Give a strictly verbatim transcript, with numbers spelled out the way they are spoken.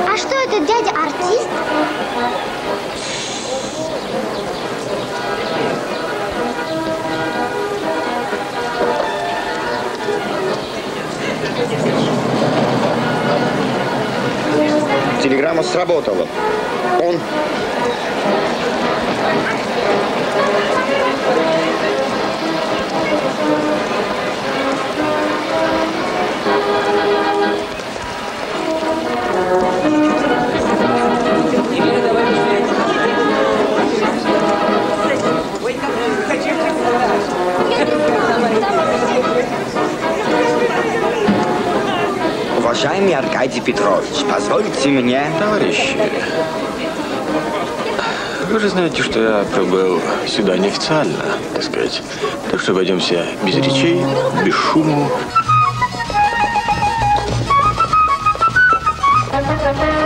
А что это, дядя артист? Телеграмма сработала. Он... Уважаемый Аркадий Петрович, позвольте мне... Товарищи, вы же знаете, что я прибыл сюда неофициально, так сказать. Так что обойдемся без речей, без шума.